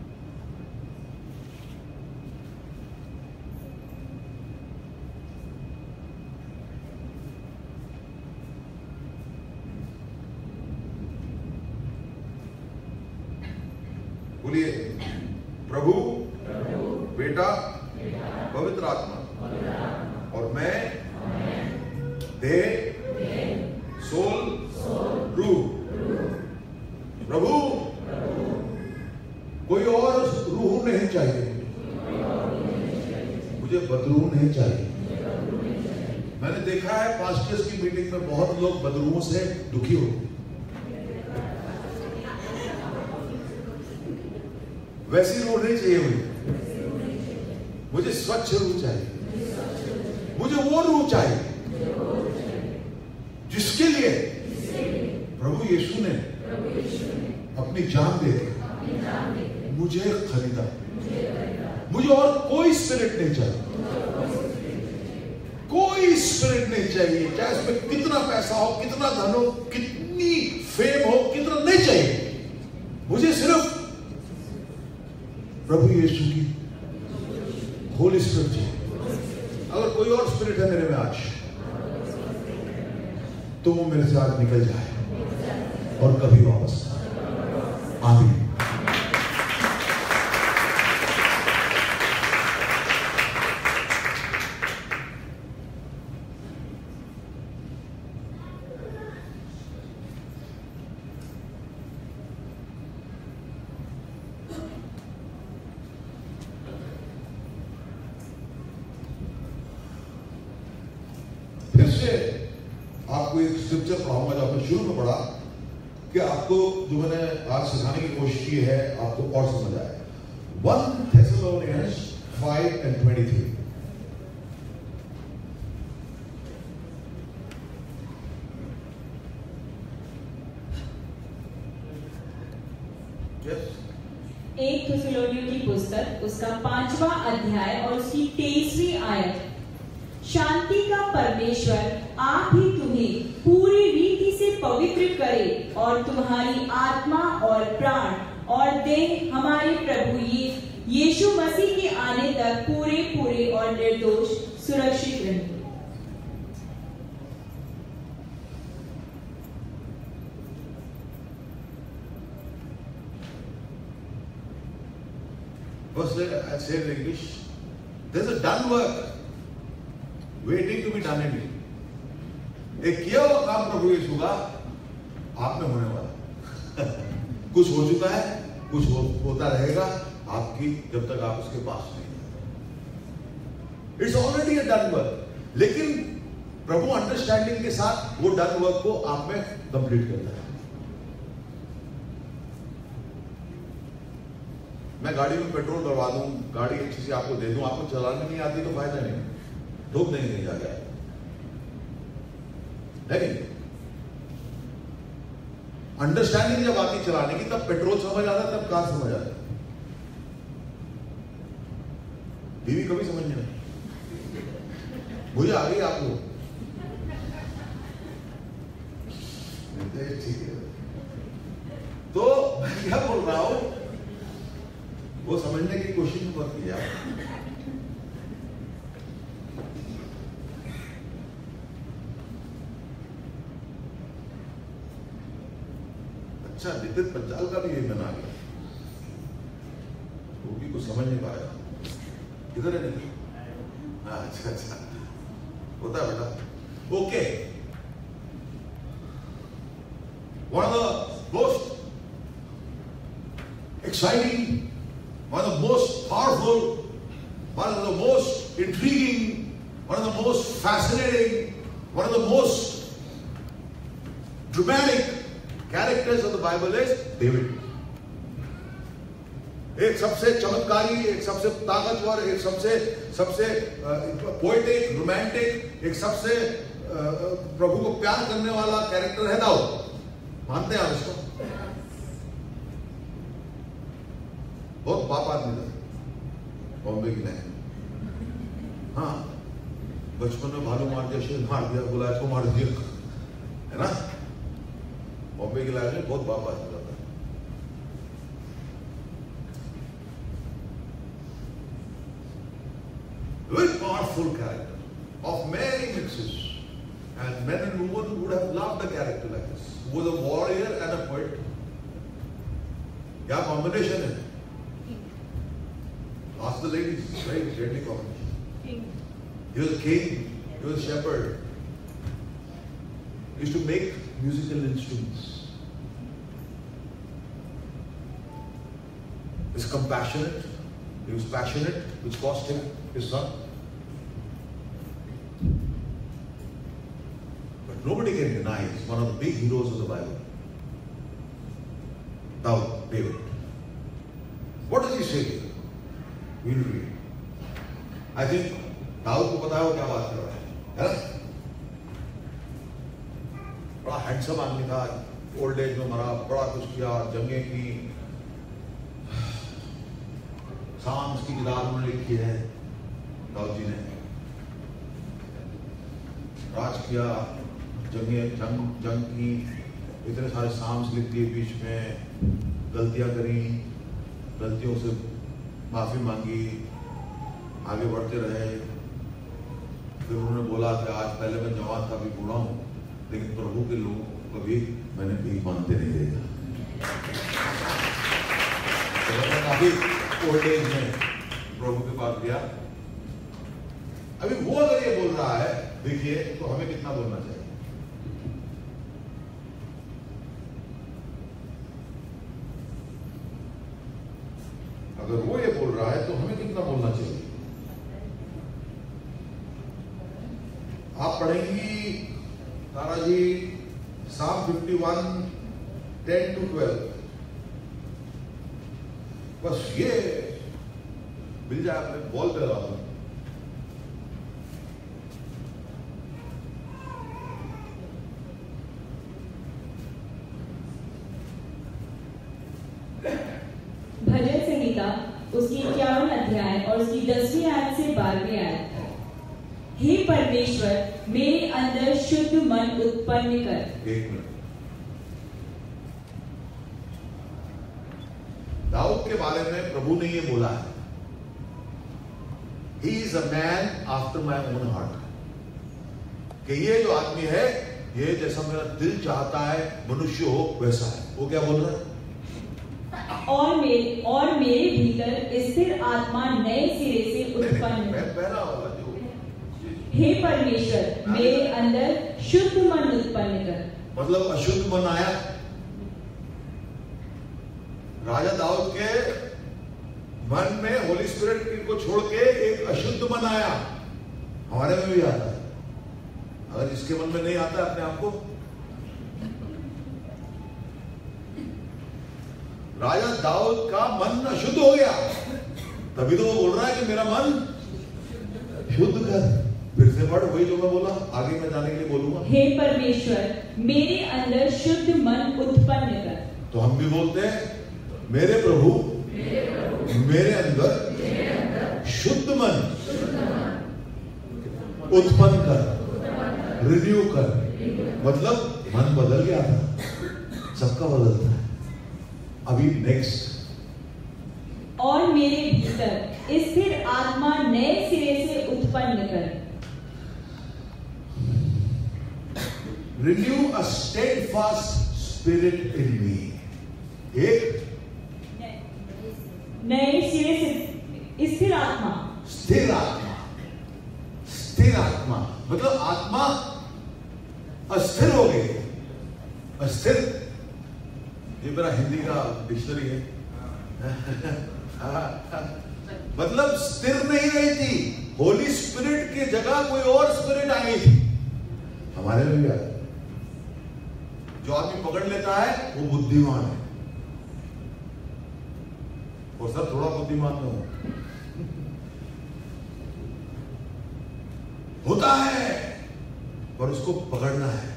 बोलिए, प्रभु, बेटा, पवित्र आत्मा और मैं, देह, soul, रूह। प्रभु, कोई और रूह नहीं चाहिए, मुझे बदरूह नहीं चाहिए। मैंने देखा है पास्टर्स की मीटिंग में बहुत लोग बदरूहों से दुखी होते। वैसी रूह नहीं चाहिए मुझे स्वच्छ रूह चाहिए। मुझे वो रूह चाहिए जिसके लिए प्रभु यीशु ने अपनी जान दे दी, मुझे खरीदा। मुझे और कोई स्पिरिट नहीं चाहिए, कोई स्पिरिट नहीं चाहिए, चाहे उसमें कितना पैसा हो, कितना धन हो, कितनी फेम हो, कितना नहीं चाहिए। मुझे सिर्फ प्रभु यीशु की होली स्पिरिट चाहिए। अगर कोई और स्पिरिट है मेरे में आज, तो वो मेरे से आज निकल जाए और कभी वापस ना। आमीन। आपको एक स्क्रिप्चर पढ़ाऊंगा जो आपने शुरू में पढ़ा, कि आपको जो मैंने आज सिखाने की कोशिश की है आपको और समझ आए। 1 Thessalonians 5 and 23. Yes. एक थिस्सलुनीकियों की पुस्तक उसका 5वां अध्याय और उसकी 23वीं आयत। शांति का परमेश्वर आप ही तुम्हें पूरी रीति से पवित्र करे और तुम्हारी आत्मा और प्राण और देह हमारे प्रभु यीशु मसीह के आने तक पूरे पूरे और निर्दोष सुरक्षित रहे। First, I say in English, there's a done work waiting to be done in you. एक किया हुआ काम प्रभु यीशु का आप में होने वाला। कुछ हो चुका है, कुछ होता रहेगा आपकी जब तक आप उसके पास नहीं। It's already a done work, लेकिन प्रभु अंडरस्टैंडिंग के साथ वो डन वर्क को आप में कंप्लीट करता है। मैं गाड़ी में पेट्रोल डलवा दूं, गाड़ी अच्छी से आपको दे दूं, आपको चलाने नहीं आती तो फायदा नहीं, ठोक नहीं नहीं आ जाए। लेकिन अंडरस्टैंडिंग जब आती चलाने की, तब पेट्रोल समझ आता, तब कार समझ आता। बीवी कभी समझ नहीं, मुझे आ गई आप लोग। ठीक है, तो मैं क्या बोल रहा हूं, वो समझने की कोशिश मत किया। अच्छा, नितिन पंचाल का भी ये बना गया, वो भी कुछ समझ नहीं पाया। किधर है नितिन? हाँ, अच्छा अच्छा, होता है बेटा। Okay, one of the most exciting, one of the most powerful, one of the most intriguing, one of the most fascinating, one of the most dramatic characters of the Bible is David. एक सबसे चमत्कारी, एक सबसे ताकतवर, एक सबसे poetic, romantic, एक सबसे प्रभु को प्यार करने वाला कैरेक्टर है दाऊद। मानते हैं आप इसको? बहुत बाप आदमी था, बॉम्बे की लाइन। हाँ, बचपन में भालू मार दिया, शेर मार दिया, बोला इसको मार दिया, है ना? बॉम्बे की लाइन में बहुत बाप आदमी था। Very powerful character of many mixes, and men and women would have loved a character like this, who was a warrior and a poet. क्या combination है? Ask the ladies, right? Deadly combination. He was a king, he was a shepherd. He used to make musical instruments. He was compassionate, he was passionate, which cost him his son. But nobody can deny he's one of the big heroes of the Bible. David. What does he say here? We'll read. I think Dawood को पता है वो क्या बात कर रहा है ना? बड़ा हैंडसम आदमी था, ओल्ड एज में मरा, बड़ा कुछ किया, जंगें की, साम्स की किताब उन्होंने लिखी है दाऊद जी ने, राज किया, जंग की, इतने सारे साम्स लिख दिए, बीच में गलतियां करी, गलतियों से माफी मांगी, आगे बढ़ते रहे। फिर उन्होंने बोला कि आज पहले मैं जवान था, अभी बूढ़ा हूं, लेकिन प्रभु के लोगों को कभी मैंने भीख मांगते नहीं देखा। तो काफी ओल्ड एज में प्रभु के पास गया। अभी वो अगर ये बोल रहा है, देखिए, तो हमें कितना बोलना चाहिए? अगर वो ये बोल रहा है तो हमें कितना बोलना चाहिए? आप पढ़ेंगी तारा जी Psalm 51 10 to 12, बस ये मिल जाए अपने बॉल पे लगा दो। भजन संहिता उसकी 51 अध्याय और उसकी 10वीं आयत से 12वीं आयत। हे परमेश्वर मेरे अंदर शुद्ध मन उत्पन्न कर। एक मिनट, दाऊद के बारे में प्रभु ने ये बोला है, he is a man after my own heart, कि ये जो आदमी है ये जैसा मेरा दिल चाहता है मनुष्य हो वैसा है। वो क्या बोल रहा है? और मेरे भीतर स्थिर आत्मा नए सिरे से उत्पन्न। पहला वाला जो, हे परमेश्वर मेरे अंदर शुद्ध मन उत्पन्न कर। मतलब अशुद्ध मन आया। राजा दाऊद के मन में होली स्पिरिट को छोड़ के एक अशुद्ध मन आया। हमारे में भी आता है, अगर इसके मन में नहीं आता है अपने आप को। राजा दाऊद का मन अशुद्ध हो गया, तभी तो वो बोल रहा है कि मेरा मन शुद्ध कर। फिर से पढ़, वही जो मैं बोला, आगे मैं जाने के लिए बोलूंगा। हे परमेश्वर मेरे अंदर शुद्ध मन उत्पन्न कर। तो हम भी बोलते हैं, मेरे प्रभु मेरे अंदर शुद्ध मन उत्पन्न कर, रिन्यू कर। मतलब मन बदल गया था, सबका बदलता है। अभी नेक्स्ट, और मेरे भीतर स्थिर आत्मा नए सिरे से उत्पन्न कर। Renew a steadfast spirit in me. एक नए सिरे से स्थिर आत्मा। स्थिर आत्मा, स्थिर आत्मा मतलब आत्मा अस्थिर हो गई। अस्थिर, ये मेरा हिंदी का डिक्शनरी है। मतलब स्थिर नहीं रही थी, होली स्पिरिट की जगह कोई और स्पिरिट आ गई थी। हमारे में भी आया। जो आदमी पकड़ लेता है वो बुद्धिमान है, और सर थोड़ा बुद्धिमान तो होता है, पर उसको पकड़ना है।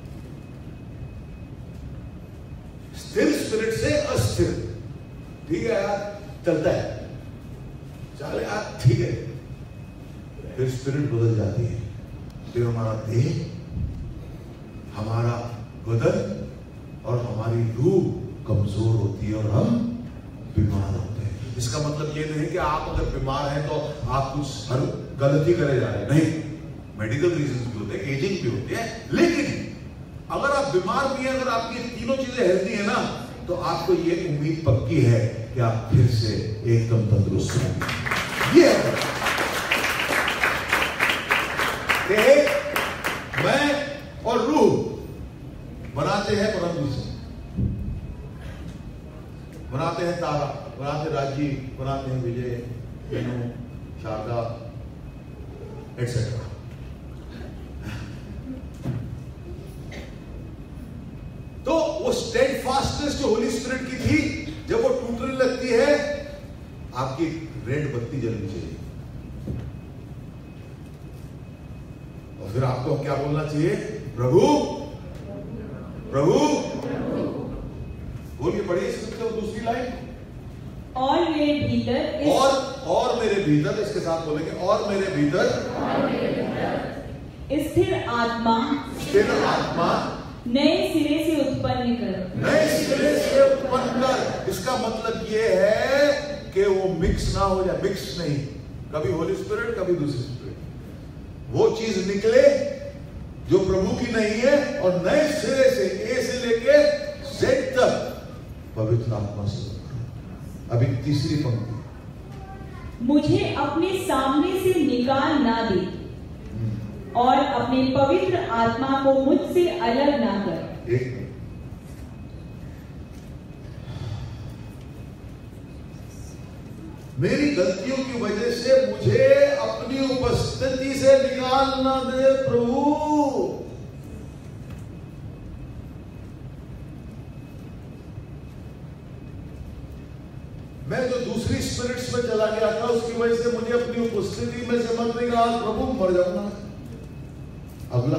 स्थिर स्पिरिट से अस्थिर, ठीक है यार, चलता है, चले यार, ठीक है। फिर स्पिरिट बदल जाती है, फिर हमारा देह, हमारा बदन और हमारी रूह कमजोर होती है और हम बीमार होते हैं। इसका मतलब ये नहीं कि आप अगर बीमार हैं तो आप कुछ हर गलती करे जा रहे हैं, नहीं। मेडिकल रीजंस भी होते हैं, एजिंग भी होती है, लेकिन अगर आप बीमार भी हैं, अगर आपकी तीनों चीजें हेल्दी है ना, तो आपको ये उम्मीद पक्की है कि आप फिर से एकदम तंदुरुस्त होंगे। ये है मैं और रूह बनाते हैं परमजीत सिंह, बनाते हैं तारा, बनाते राजीव, बनाते हैं विजय, बेनू, शारदा एटसेट्रा। तो वो स्टेडफास्टनेस जो होली स्पिरिट की थी, जब वो टूटने लगती है, आपकी रेड बत्ती जलनी चाहिए। और फिर आपको क्या बोलना चाहिए? प्रभु प्रभु। बोलिए, पढ़िए इसको दूसरी लाइन। और मेरे भीतर और मेरे भीतर, इसके साथ बोलेंगे, और मेरे भीतर स्थिर आत्मा नए सिरे से उत्पन्न कर। नए सिरे से उत्पन्न कर, इसका मतलब ये है कि वो मिक्स ना हो जाए। मिक्स नहीं, कभी होली स्पिरिट कभी दूसरी स्पिरिट, वो चीज निकले जो प्रभु की नहीं है, और नए सिरे से, ए से लेके जेड तक पवित्र आत्मा से। अभी तीसरी पंक्ति, मुझे अपने सामने से निकाल ना दे और अपने पवित्र आत्मा को मुझसे अलग ना कर। एक मेरी गलतियों की वजह से मुझे अपनी उपस्थिति से निकाल ना दे प्रभु। मैं जो दूसरी स्पिरिट्स में चला गया था उसकी वजह से मुझे अपनी उपस्थिति में से मन नहीं रहा, प्रभु मर जाऊंगा। अगला,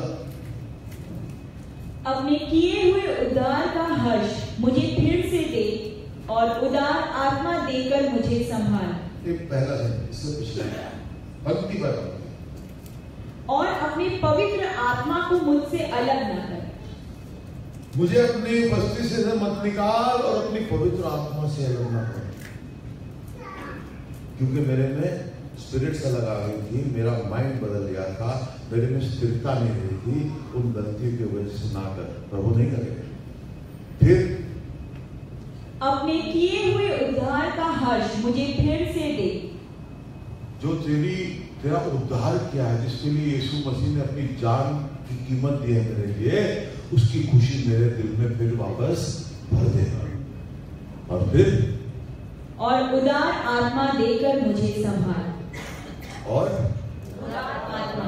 अपने किए हुए उद्धार का हर्ष मुझे फिर से दे और उदार आत्मा देकर मुझे संभाल। ये पहला है, इससे पिछला पंक्ति पर, और अपने पवित्र आत्मा को मुझसे अलग न कर। मुझे अपनी उपस्थिति से मत निकाल और अपनी पवित्र आत्मा से अलग न कर, क्योंकि मेरे में स्पिरिट्स अलग आ गई थी, मेरा माइंड बदल गया था, मेरे में स्थिरता नहीं रही थी। उन गलतियों की वजह से ना कर, प्रभु नहीं करेगा। फिर अपने किए हुए उद्धार का हर्ष मुझे फिर से दे। जो तेरा उद्धार किया है, जिसके लिए यीशु मसीह ने अपनी जान की कीमत दी है मेरे लिए, उसकी खुशी मेरे दिल में फिर वापस भर दे। और फिर और उदार आत्मा देकर मुझे संभाल। और उदार आत्मा,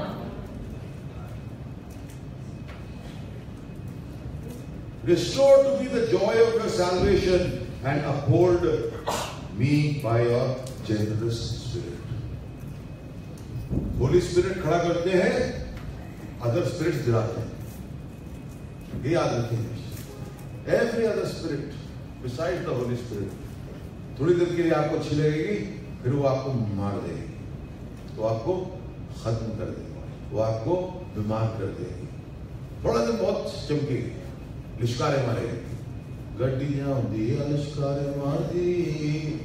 restore to me the joy of your salvation and uphold me by your generous spirit. Holy spirit खड़ा करते हैं, अदर स्पिरिट्स गिराते हैं। ये याद रखें। Every other spirit beside the holy spirit थोड़ी देर के लिए आपको अच्छी लगेगी, फिर वो आपको मार देगी, वो आपको खत्म कर देगी, वो आपको बीमार कर देगी। थोड़ा दिन बहुत चमकेगी, लिश्कारे मारेगी, गड्डियां होंगी लिश्कारे मार दी,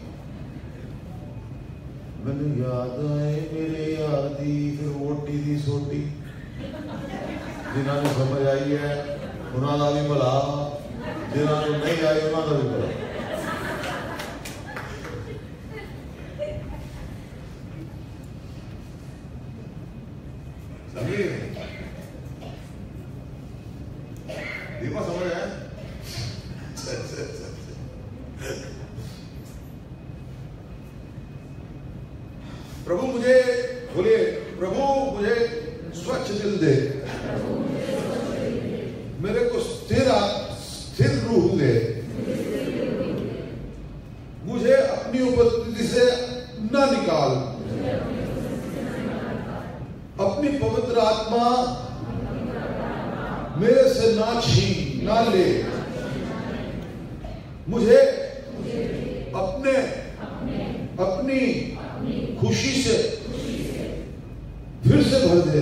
मैंने याद आए मेरे यादी, फिर वोटी दी सोटी। जिन्होंने समझ आई है उन्होंने भी भला, जिन्होंने नहीं आई उन्होंने भी भला। देखो समझ आया? प्रभु मुझे, बोलिए प्रभु मुझे स्वच्छ दिल दे, मेरे को स्थिर रूह दे, मुझे अपनी उपस्थिति से न निकाल, अपनी पवित्र आत्मा मेरे से ना छीन ना ले, मुझे अपनी खुशी से फिर से भर दे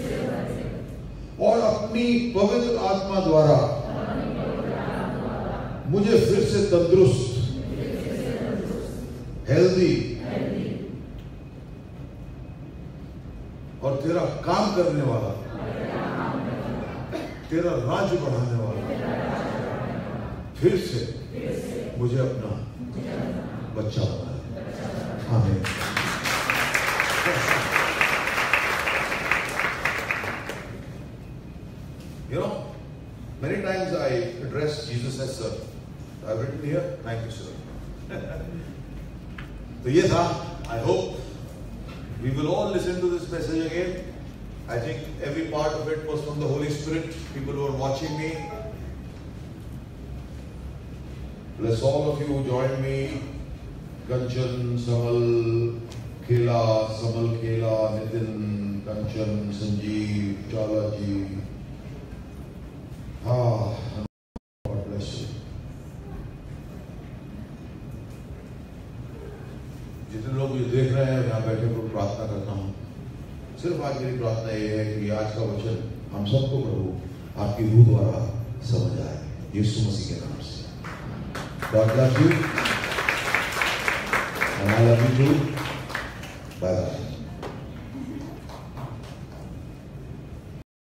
और अपनी पवित्र आत्मा द्वारा मुझे फिर से तंदुरुस्त, हेल्दी और तेरा काम करने वाला, तेरा राज्य बढ़ाने वाला फिर से मुझे अपना बच्चा बना दे। आमीन। You know, many times I address Jesus as sir. I've written here, thank you sir. तो ये था, I hope we will all listen to this message again. I think every part of it was from the Holy Spirit. People who are watching me, bless all of you who join me. Kanchan, Samal, Khela, Samal Khela, Nitin, Kanchan, Sanjeev, Chala ji. God bless you. जितने लोग ये देख रहे हैं यहाँ बैठे को प्रार्थना करता हूँ, सिर्फ आज मेरी प्रार्थना ये है कि आज का वचन हम सबको प्रभु आपकी रूह द्वारा समझ आए, यीशु मसीह के नाम से। God bless you and I love you too. Bye bye.